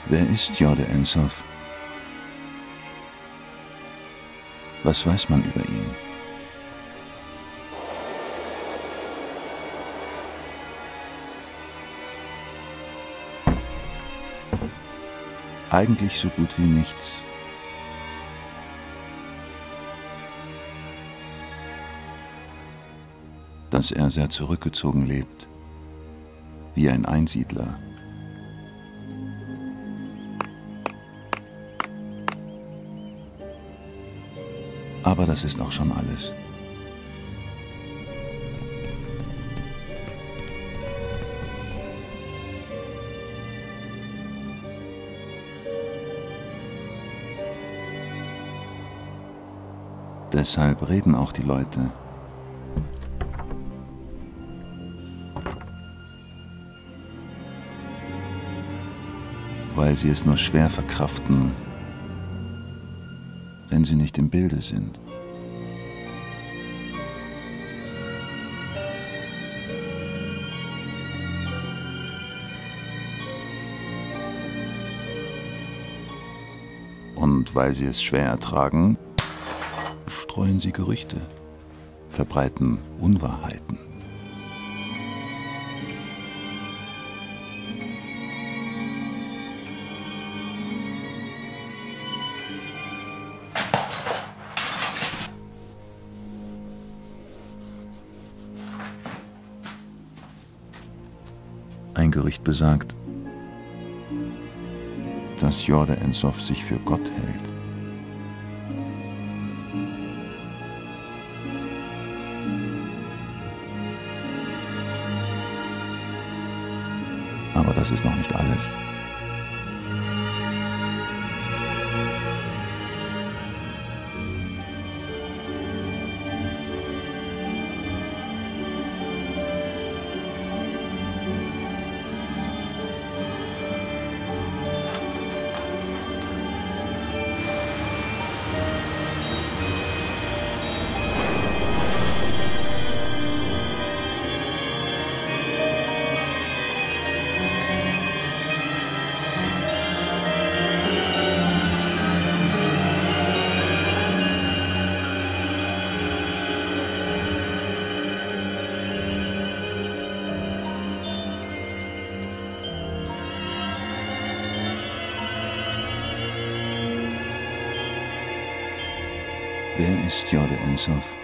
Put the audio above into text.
Wer ist Jorde Ensov? Was weiß man über ihn? Eigentlich so gut wie nichts. Dass er sehr zurückgezogen lebt, wie ein Einsiedler. Aber das ist auch schon alles. Deshalb reden auch die Leute. Weil sie es nur schwer verkraften, wenn sie nicht im Bilde sind. Und weil sie es schwer ertragen, streuen sie Gerüchte, verbreiten Unwahrheiten. Ein Gerücht besagt, dass Jorde Ensov sich für Gott hält. Aber das ist noch nicht alles. Wer ist Jorde Ensov?